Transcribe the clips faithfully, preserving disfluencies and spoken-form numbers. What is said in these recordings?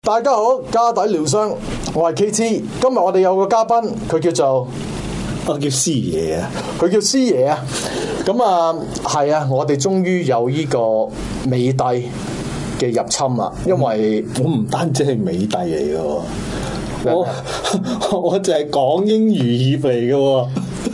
大家好，家底療傷，我係 K T。今日我哋有個嘉賓，佢叫做我叫師爺啊， 佢叫師爺啊。咁啊，係啊，我哋終於有呢個美帝嘅入侵啦。因為我唔單止係美帝嚟嘅，我我就係港英餘孽嚟嘅。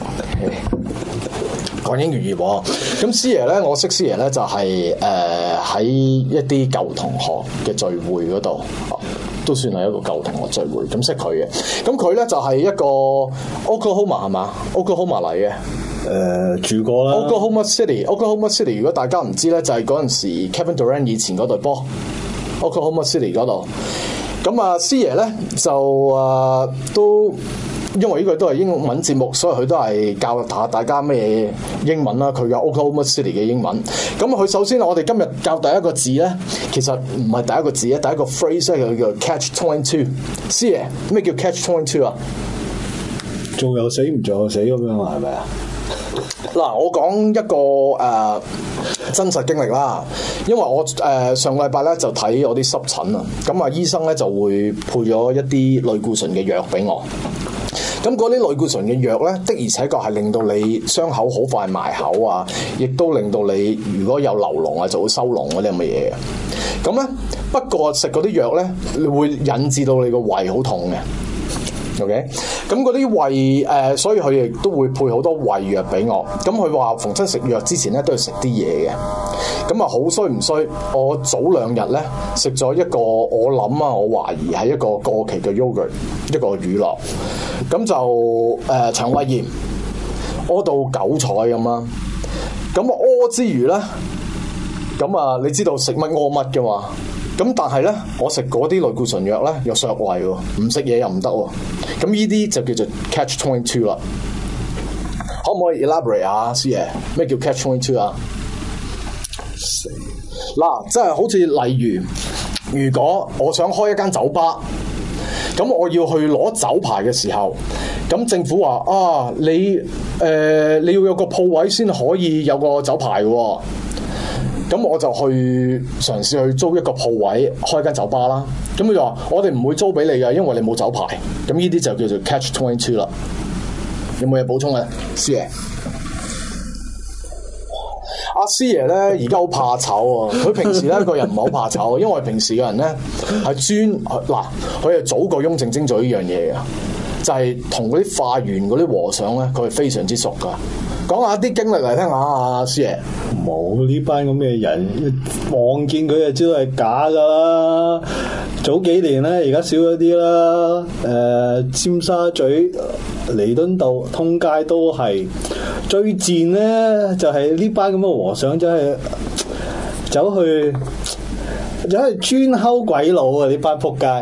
港英餘孽喎。咁師爺咧，我識師爺咧就係誒喺一啲舊同學嘅聚會嗰度，都算係一個舊同學聚會，咁識佢嘅。咁佢咧就係一個 Oklahoma 係嘛 ？Oklahoma 嚟嘅。 誒、呃、住過啦 Oklahoma City，Oklahoma City。如果大家唔知咧，就係嗰陣時 Kevin Durant 以前嗰隊波 Oklahoma City 嗰度。咁啊，師爺咧就啊都。因為呢個都係英文節目，所以佢都係教下大家咩英文啦。佢嘅 Oklahoma City 嘅英文。咁佢首先我哋今日教第一個字咧，其實唔係第一個字咧，第一個 phrase 咧叫 catch twenty two。師爺，咩叫 catch twenty two 啊？ 做又死，唔做又死咁樣啊？係咪啊？ 嗱，我講一個誒、呃、真實經歷啦。因為我誒、呃、上個禮拜咧就睇我啲濕疹啊，咁啊醫生咧就會配咗一啲類固醇嘅藥俾我。咁嗰啲類固醇嘅藥咧，的而且確係令到你傷口好快埋口啊，亦都令到你如果有流膿啊，就會收膿嗰啲咁嘅嘢嘅。咁咧，不過食嗰啲藥咧，會引致到你個胃好痛嘅。OK，咁嗰啲胃誒、呃，所以佢亦都會配好多胃藥俾我。咁佢話逢親食藥之前咧，都要食啲嘢嘅。咁啊，好衰唔衰？我早兩日咧食咗一個，我諗啊，我懷疑係一個過期嘅 yogurt， 一個乳酪。咁就誒、呃、腸胃炎，屙到九彩咁啦。咁啊屙之餘咧，咁啊你知道食乜屙乜嘅嘛？咁但係咧，我食嗰啲類固醇藥咧又削胃喎，唔食嘢又唔得喎。咁呢啲就叫做 catch twenty two 啦。可唔可以 elaborate 下師爺？咩叫 catch twenty two 啊？嗱，即係好似例如，如果我想開一間酒吧，咁我要去攞酒牌嘅時候，咁政府話啊，你誒、呃、你要有個鋪位先可以有個酒牌喎。咁我就去嘗試去租一個鋪位開間酒吧啦。咁佢就話：我哋唔會租俾你嘅，因為你冇酒牌。咁呢啲就叫做 catch twenty two 啦。有冇嘢補充啊，師爺？阿師爺咧而家好怕醜啊！佢平時咧個人唔係好怕醜，因為平時嘅人咧係專嗱，佢係早過雍正精做呢樣嘢嘅，就係同嗰啲化緣嗰啲和尚咧，佢係非常之熟噶。講下啲經歷嚟聽下啊，師爺。 冇呢班咁嘅人，望見佢就知道係假噶啦。早幾年咧，而家少咗啲啦。誒、呃，尖沙咀、彌敦道、通街都係最賤咧，就係、是、呢班咁嘅和尚，真係走去走去專溝鬼佬啊！呢班仆街。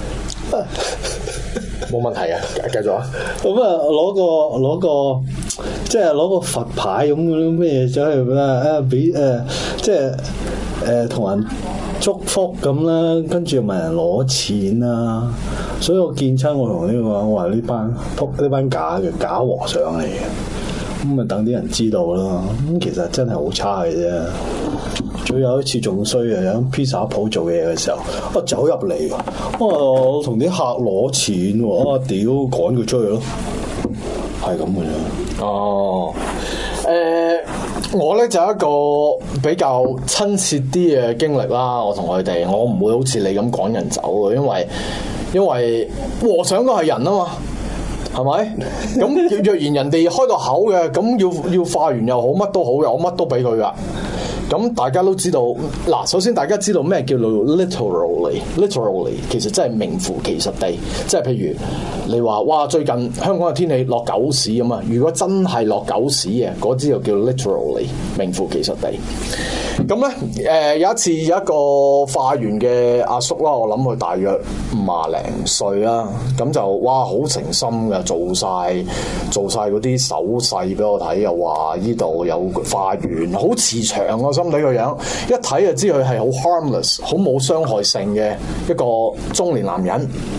冇問題啊，繼續啊。 咁啊，攞個攞個，即係攞個佛牌咁嗰啲咩走去啦，啊俾誒，即係誒同人祝福咁啦，跟住問人攞錢啦。所以我見親我同呢個我話呢班仆呢班假嘅假和尚嚟嘅，咁咪等啲人知道咯。咁其實真係好差嘅啫。最有一次仲衰啊！喺披薩鋪做嘢嘅時候，我走入嚟，我同啲客攞錢喎，啊屌趕佢出去咯，係咁嘅啫。 哦，誒、呃，我咧就有一個比較親切啲嘅經歷啦。我同佢哋，我唔會好似你咁趕人走嘅，因為因為和尚都係人啊嘛，係咪？咁若然人哋開個口嘅，咁要要化緣又好，乜都好嘅，我乜都俾佢噶。咁大家都知道，嗱，首先大家知道咩叫做 literally，literally 其實真係名副其實地，即係譬如你話哇最近香港嘅天氣落狗屎咁啊，如果真係落狗屎嘅，嗰啲就叫 literally 名副其實地。咁咧誒有一次有一個化緣嘅阿叔啦，我諗佢大約五廿零歲啦，咁就哇好誠心嘅做晒做晒嗰啲手勢俾我睇，又話呢度有化緣，好慈祥個心理個樣，一睇就知佢係好 harmless， 好冇傷害性嘅一個中年男人。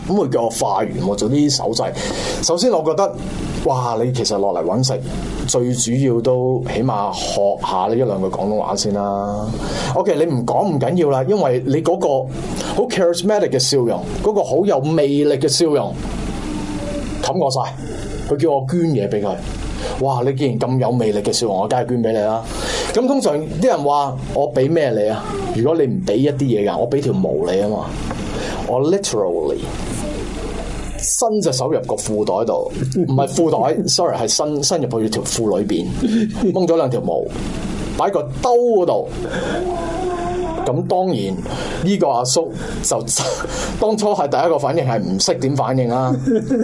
咁佢叫我化緣喎，做啲手勢。首先我覺得，哇！你其實落嚟揾食，最主要都起碼學下呢一兩句廣東話先啦。OK， 你唔講唔緊要啦，因為你嗰個好 charismatic 嘅笑容，嗰、嗰個好有魅力嘅笑容，冚我晒。佢叫我捐嘢俾佢。哇！你既然咁有魅力嘅笑容，我梗係捐俾你啦。咁通常啲人話我俾咩你啊？如果你唔俾一啲嘢㗎，我俾條毛你啊嘛。我 literally 伸隻手入個褲袋度，唔係褲袋，sorry 係伸伸入去條褲裏邊，掹咗兩條毛，擺個兜嗰度。咁當然呢、呢個阿叔就當初係第一個反應係唔識點反應啦。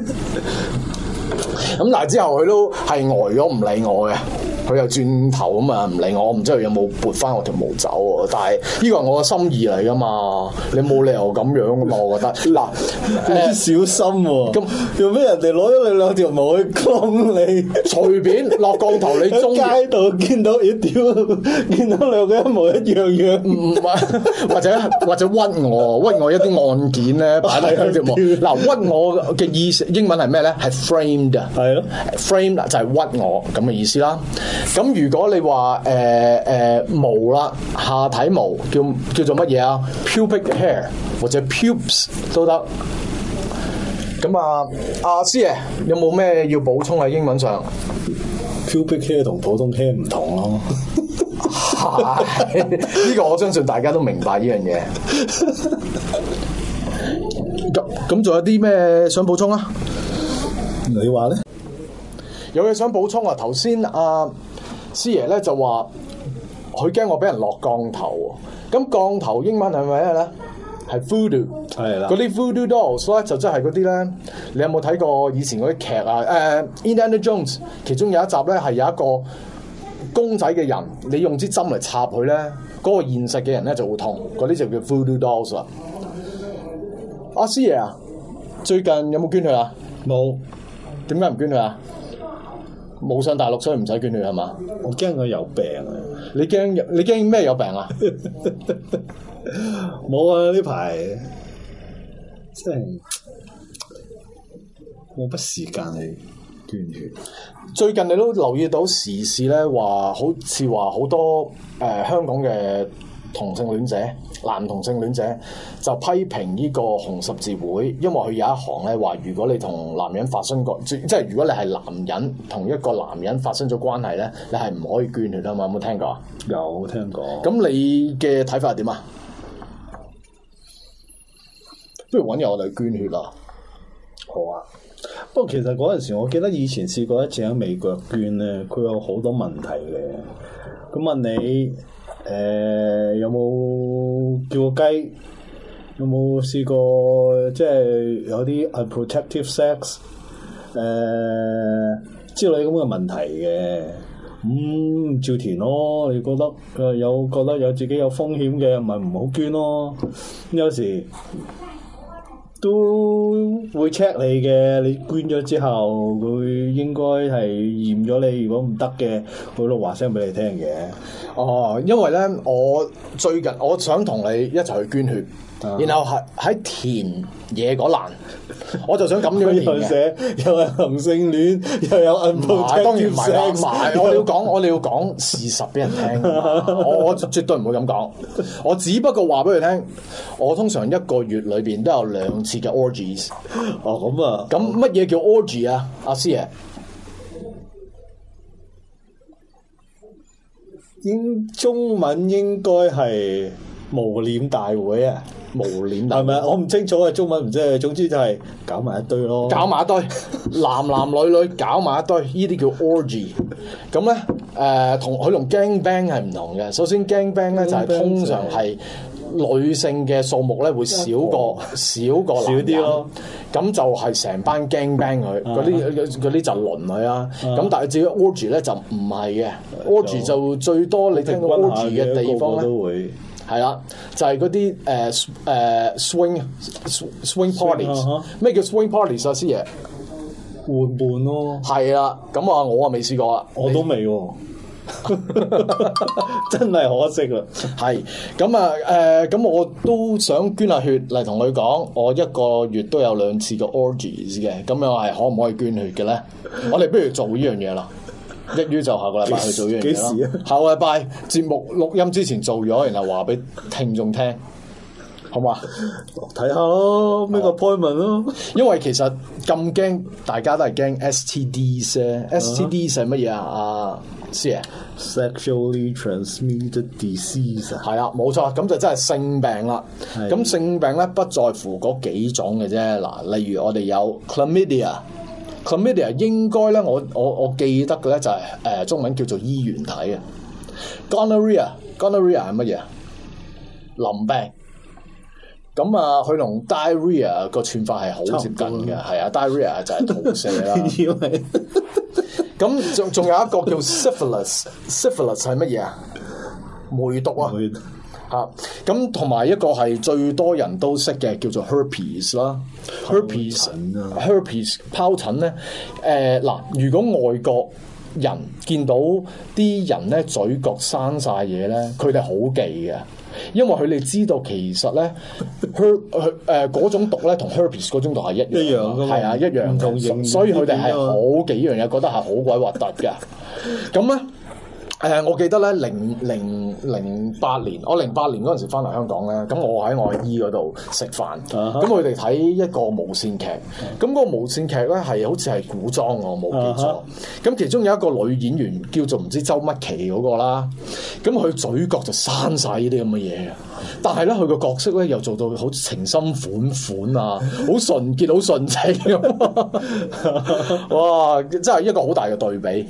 咁但係之後佢都係呆咗唔理我嘅，佢又轉頭咁啊唔理我，我唔知佢有冇撥翻我條毛走喎。但係呢個係我嘅心意嚟噶嘛，你冇理由咁樣噶嘛，我覺得嗱， 你小心喎。咁做咩人哋攞咗你兩條毛去光你？ 隨便落降頭，你中街度見到咦屌，見到兩個一模一樣樣， 唔係或者或者屈我屈我一啲案件咧擺喺佢條毛嗱屈我嘅意思英文係咩咧？係 framed 啊， 係咯 ，frame 就係屈我咁嘅意思啦。咁如果你話誒誒毛啦，下體毛叫叫做乜嘢啊 ？pubic hair 或者 pubes 都得。咁啊，阿師爺有冇咩要補充喺英文上 ？pubic hair 同普通 hair 唔同咯。 係呢個我相信大家都明白呢樣嘢。咁咁仲有啲咩想補充啊？ 你話咧？ 有嘢想補充啊！頭先阿師爺咧就話佢驚我俾人落降頭喎。咁降頭英文係咪咧？係 voodoo， 係啦。 嗰啲 voodoo dolls 咧就真係嗰啲咧。你有冇睇過以前嗰啲劇啊？誒、uh, ，Indiana Jones 其中有一集咧係有一個公仔嘅人，你用支針嚟插佢咧，嗰、嗰個現實嘅人咧就會痛。嗰啲就叫 voodoo dolls 啦。阿師爺啊，最近有冇捐血啊？ 冇。 點解唔捐血啊？冇上大陸，所以唔使捐血係嘛？ 我驚佢有病啊！ 你驚你驚咩有病啊？ 冇啊！呢排真係冇乜時間去捐血。 最近你都留意到時事咧，話好似話好多誒、呃、香港嘅同性戀者、男同性戀者就批評呢個紅十字會，因為佢有一行咧話，如果你同男人發生過，即係如果你係男人同一個男人發生咗關係咧，你係唔可以捐血啊嘛？有冇聽過啊？ 有聽過。 咁你嘅睇法係點啊？不如揾日我哋捐血啦。 好啊。不過其實嗰陣時，我記得以前試過一次喺美國捐咧，佢有好多問題嘅。咁問你。誒、呃、有冇叫過雞？有冇試過即係有啲 unprotected sex 誒、呃、之類咁嘅問題嘅？咁、嗯、照填咯。你覺得誒有覺得有自己有風險嘅，咪唔好捐咯。有時都會 check 你嘅，你捐咗之後，佢應該係驗咗你。如果唔得嘅，佢都話聲俾你聽嘅。 哦，因為咧，我最近我想同你一齊去捐血，啊、然後喺喺填嘢嗰欄，我就想咁樣填嘅。 寫又係同性戀，又有 unprotected sex。當然唔係啦， 我哋要講，我哋要講事實俾人聽。我我絕對唔會咁講。我只不過話俾佢聽，我通常一個月裏邊都有兩次嘅 orgies。 哦，咁啊， 咁乜嘢叫 orgy 啊？阿師爺？ 應中文應該係無臉大會啊， 無臉大會係咪啊？我唔清楚啊，中文唔知，總之就係搞埋一堆咯， 搞埋一堆，男男女女搞埋一堆，呢啲叫 orgy。咁咧，誒、呃，同佢同 gang bang 係唔同嘅。首先 gang bang 咧就係通常係女性嘅數目咧會少過少過男人，少啲咯。咁就係成班 gang bang 佢，嗰啲嗰啲就輪佢啊。咁但係至於 orgy 咧就唔係嘅 ，orgy 就最多你聽到 orgy 嘅地方咧，係啦，就係嗰啲誒誒 swing swing parties。咩叫 swing parties 啊？師爺換伴咯， 係啦。咁啊，我啊未試過啊， 我都未喎。 真係可惜啦。 係咁啊誒，咁、呃、我都想捐下血嚟同佢講，我一個月都有兩次嘅 orgies 嘅，咁樣係可唔可以捐血嘅咧？我哋不如做呢樣嘢啦。一於就下個禮拜去做呢樣嘢啦。 幾時啊？ 下個禮拜節目錄音之前做咗，然後話俾聽眾聽，好嘛？ 睇下咯，咩個 appointment 咯？ 因為其實咁驚，大家都係驚 S T Ds 啫。S T Ds 係乜嘢啊？啊，師爺 Sexually transmitted disease 啊， 係啦，冇錯，咁就真係性病啦。咁性病咧不在乎嗰幾種嘅啫。嗱，例如我哋有 chlamydia。chlamydia 應該咧，我我我記得嘅咧就係、是、誒、呃、中文叫做衣原體嘅。gonorrhea，gonorrhea 係乜嘢啊？淋病。咁啊，佢同 diarrhea 個串法係好接近嘅，係啊 diarrhea 就係肚瀉啦。咁仲仲有一個叫 syphilis，syphilis 係乜嘢啊？梅毒啊！嚇，咁同埋一個係最多人都識嘅叫做 herpes 啦，herpes，herpes 疱疹咧，誒嗱、呃，如果外國人見到啲人咧嘴角生晒嘢咧，佢哋好忌嘅，因為佢哋知道其實咧 her 誒嗰種毒咧同 herpes 嗰種毒係一樣， 一樣㗎嘛， 係啊，一樣嘅，所以佢哋係好幾樣嘢，覺得係好鬼核突嘅，咁咧。誒、呃，我記得咧，零零零八年，我零八年嗰陣時翻嚟香港咧，咁我喺我阿姨嗰度食飯，咁佢哋睇一個無線劇，咁嗰個無線劇咧係好似係古裝，我冇記錯，咁、uh huh. 其中有一個女演員叫做唔知周乜琪嗰個啦，咁佢嘴角就生晒呢啲咁嘅嘢，但係咧佢個角色咧又做到好情深款款啊，好純潔、好純情咁，哇！真係一個好大嘅對比。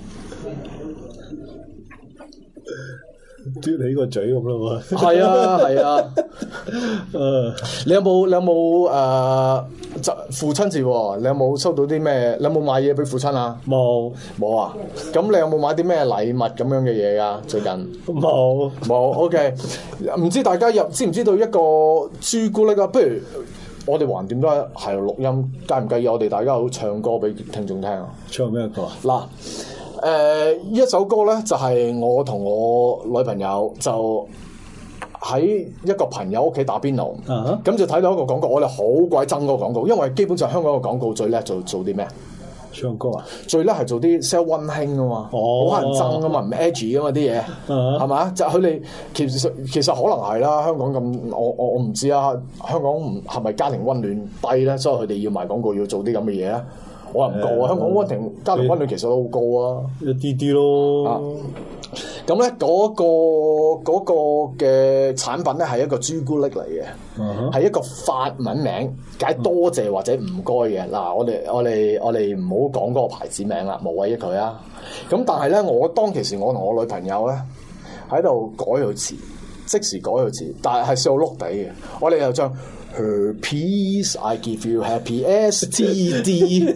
嘟起個嘴咁咯喎， 係啊係啊，誒，你有冇你有冇誒？就、呃、父親節喎，你有冇收到啲咩？你有冇買嘢俾父親啊？ 冇冇啊？咁你有冇買啲咩禮物咁樣嘅嘢啊？最近冇冇 OK，唔知大家入知唔知道一個朱古力啊？不如我哋橫掂都係係錄音，介唔介意我哋大家好唱歌俾聽眾聽啊？ 唱咩歌啊？ 嗱。誒、呃、一首歌咧，就係、是、我同我女朋友就喺一個朋友屋企打邊爐，咁、uh huh. 就睇到一個廣告，我哋好鬼憎嗰個廣告，因為基本上香港個廣告最叻做做啲咩？ 唱歌啊！ 最叻係做啲 sell 溫馨啊嘛，好乞人憎啊嘛，唔 edgy 啊嘛啲嘢，係嘛、uh huh.？就佢哋其實其實可能係啦，香港咁，我我我唔知啊，香港唔係咪家庭溫暖低咧，所以佢哋要賣廣告要做啲咁嘅嘢咧？我又唔告啊！香港溫庭家庭溫暖其實都好高啊， 一啲啲咯。 咁咧嗰個嗰、嗰個嘅產品咧係一個朱古力嚟嘅，係、uh huh. 一個法文名，解多謝或者唔該嘅。嗱，我哋我哋我哋唔好講嗰個牌子名啦，無謂益佢啊。咁但係咧，我當其時我同我女朋友咧喺度改佢詞，即時改佢詞，但係係笑碌地嘅。我哋又將。Herpes, I give you happy S T D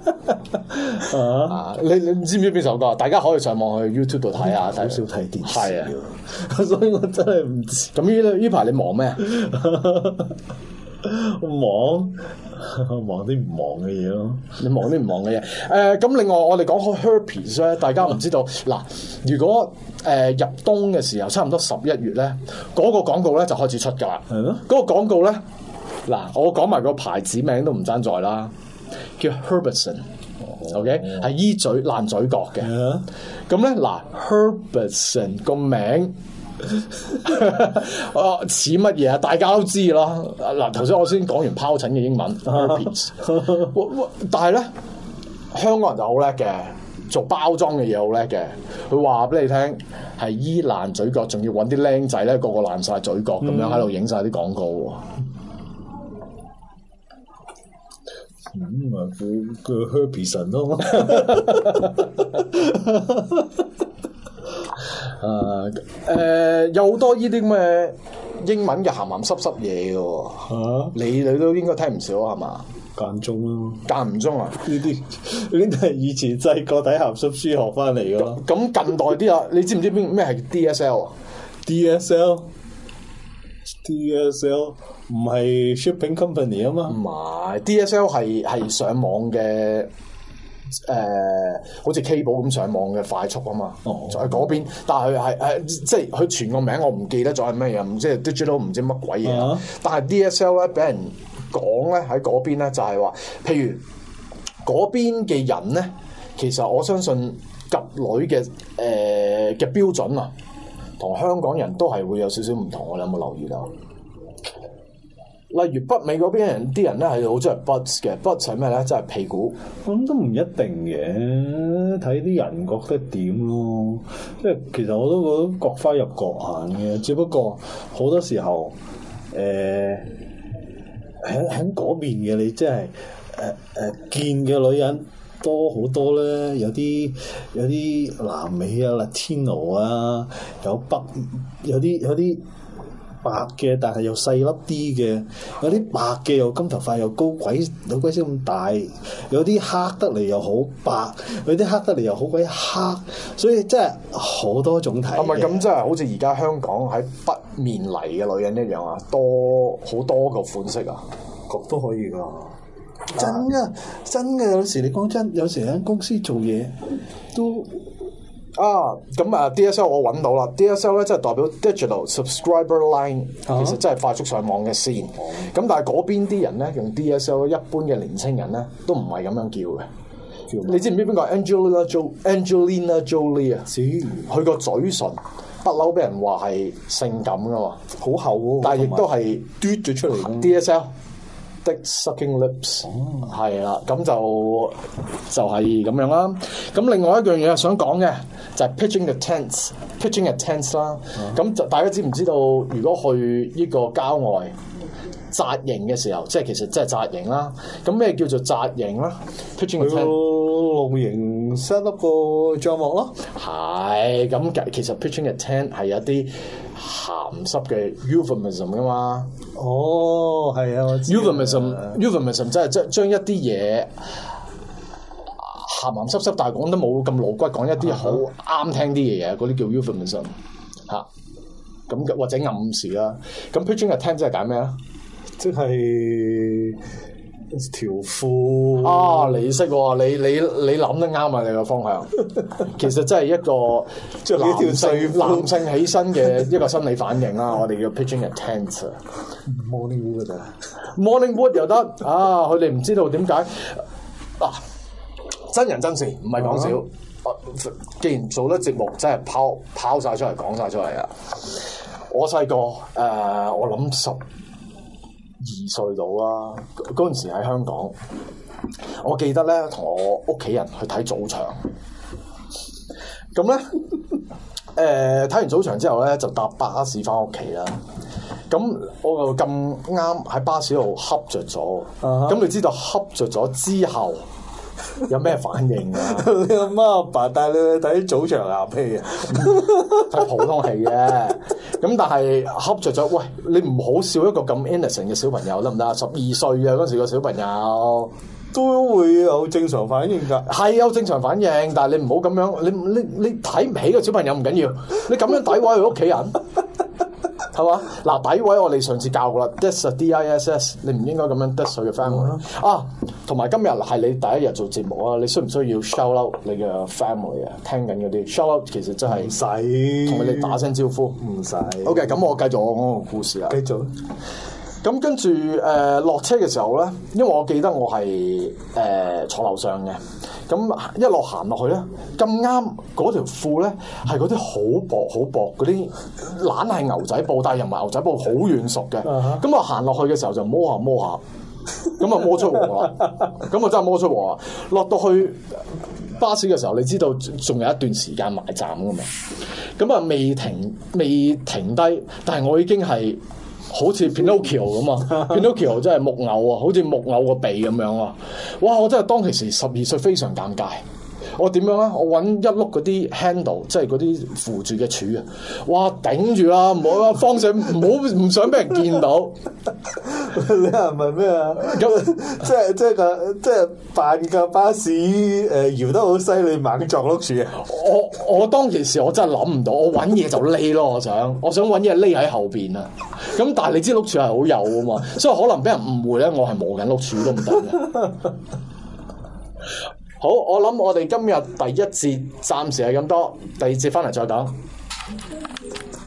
啊！你你知唔知邊首歌？大家可以上網去 YouTube 度睇下，睇少睇電視。係啊， 所以我真係唔知。 咁呢呢排你忙咩啊？ 我忙，我忙啲唔忙嘅嘢咯。 你忙啲唔忙嘅嘢。誒、呃，咁另外我哋講開 herpes 咧，大家唔知道嗱，如果誒、呃、入冬嘅時候，差唔多十一月咧，嗰、那個廣告咧就開始出㗎啦。係咯的。嗰個廣告咧，嗱，我講埋個牌子名都唔爭在啦，叫 Herbison。OK，係醫嘴爛嘴角嘅。咁咧嗱 Herbison 個名。啊似乜嘢啊？大家都知啦。嗱，頭先我先講完疱疹嘅英文 herpes，但係咧香港人就好叻嘅，做包裝嘅嘢好叻嘅。佢話俾你聽係醫爛嘴角，仲要揾啲僆仔咧個個爛晒嘴角咁樣喺度影晒啲廣告。 咁啊，佢佢 herpes 咯。 誒誒、uh, 呃，有好多呢啲咁嘅英文嘅鹹鹹濕濕嘢嘅喎，啊、你你都應該聽唔少係嘛？ 間中咯， 間唔中啊？呢啲呢啲係以前細個睇鹹濕書學翻嚟嘅咯。 咁近代啲啊，你知唔知邊咩係 D S L 啊 ？D S L，D S L 唔係 shipping company 啊嘛？ 唔係 ，D S L 係係上網嘅誒、呃，好似 cable 咁上網嘅快速啊嘛， 哦、 就喺嗰邊。但係佢係誒，即係佢全個名我唔記得咗係咩嘢，唔知係 digital 唔知乜鬼嘢。啊、但係 D S L 咧，俾人講咧喺嗰邊咧，就係話，譬如嗰邊嘅人咧，其實我相信及女嘅誒嘅標準啊，同香港人都係會有少少唔同。你有冇留意到？例如北美嗰邊人啲人咧係好中意 butts 嘅 butts 係咩咧？即係屁股。 我諗都唔一定嘅，睇啲人覺得點咯。即係其實我都覺得各花入各眼嘅，只不過好多時候誒喺喺嗰邊嘅你即係誒誒見嘅女人多好多咧，有啲有啲南美啊、Latino 啊，有北有啲有啲。白嘅，但係又細粒啲嘅，有啲白嘅又金頭髮又高鬼，有鬼死咁大，有啲黑得嚟又好白，有啲黑得嚟又好鬼黑，所以真係好多種睇。係咪咁？即係好似而家香港喺北面嚟嘅女人一樣啊，多好多個款式啊， 咁都可以㗎。真㗎，真㗎，有時你講真，有時喺公司做嘢都。 啊，咁啊 D S L 我揾到啦 ，D S L 咧即係代表 Digital Subscriber Line，、啊、其實真係快速上網嘅線。咁、哦、但係嗰邊啲人咧用 D S L， 一般嘅年青人咧都唔係咁樣叫嘅。叫你知唔知邊個 Angelina Jo Angelina Jolie 啊？佢個嘴唇不嬲俾人話係性感噶嘛，好厚喎，但係亦都係嘟咗出嚟。D S L Dick Sucking Lips 係啦、哦，咁就就係、是、咁樣啦。咁另外一樣嘢想講嘅就係 pitching the tents，pitching a tent 啦。咁、嗯、就大家知唔知道？如果去呢個郊外紮營嘅時候，即係其實即係紮營啦。咁咩叫做紮營啦 ？pitching a tent， 露營 set up 個帳幕咯。 係咁，其實 pitching a tent 係有啲鹹濕嘅 euphemism 噶嘛。 哦，係啊 ，euphemism，euphemism 即係即係將一啲嘢鹹鹹濕濕，但係講得冇咁露骨，講一啲好啱聽啲嘅嘢，嗰啲叫 euphemism 嚇。咁或者暗示啦。咁 pitching a tent 即係解咩啊？ 即係條褲啊！你識喎，你你你諗得啱啊！你個方向其實真係一個即係男性男性起身嘅一個生理反應啦。我哋叫 pitching a tent。 Morning wood 啊 ，morning wood 又得啊！佢哋唔知道點解嗱，真人真事唔係講笑。啊、既然做得節目，真係拋拋曬出嚟講晒出嚟啊！我細個誒，我諗十二歲到啦，嗰陣時喺香港，我記得咧同我屋企人去睇早場，咁咧誒睇完早場之後咧就搭巴士翻屋企啦。咁我就咁啱喺巴士度瞌着咗，咁、uh huh. 你知道瞌着咗之後有咩反應啊？ 你阿媽阿爸帶你去睇早場鴨戲啊？ 睇普通戲嘅，咁但係瞌着咗，喂，你唔好笑一個咁 innocent 嘅小朋友得唔得啊？十二歲啊，嗰時個小朋友都會有正常反應㗎， 係有正常反應，但係你唔好咁樣，你你你睇唔起個小朋友唔緊要，你咁樣詆毀佢屋企人。係嘛？嗱，詆毀我哋上次教過啦 ，dis D I S S， 你唔應該咁樣 dis 佢嘅 family、嗯、啊。同埋今日係你第一日做節目啊，你需唔需要 shout out 你嘅 family 啊？聽緊嗰啲 shout out 其實真係唔使同佢哋打聲招呼，唔使。OK，咁我繼續我講個故事啊。繼續。咁跟住誒落車嘅時候咧，因為我記得我係誒、呃、坐樓上嘅，咁一路行落去咧，咁啱嗰條褲咧係嗰啲好薄好薄嗰啲，懶係牛仔布，但係又唔係牛仔布，好軟熟嘅。咁我行落去嘅時候就摸下摸下，咁啊摸出鑊啦，咁啊真係摸出鑊啊！落到去巴士嘅時候，你知道仲有一段時間埋站㗎嘛？咁啊未停未停低，但係我已經係。好似 Pinocchio 咁啊，Pinocchio 真係木偶啊，好似木偶個鼻咁樣啊！哇！我真係當其時十二歲，非常尷尬。我點樣咧？我揾一碌嗰啲 handle，即係嗰啲扶住嘅柱啊！哇，頂住啦，唔好啦，方向唔好，唔想俾人見到。 你係咪咩啊？咁即係即係個即係扮架巴士誒、呃、搖得好犀利，猛撞碌柱啊！ 我我當其時我真係諗唔到，我揾嘢就匿咯，我想我想揾嘢匿喺後邊啊！咁但係你知碌柱係好幼啊嘛，所以可能俾人誤會咧，我係磨緊碌柱都唔得嘅。 好，我諗我哋今日第一節暫時係咁多，第二節翻嚟再講。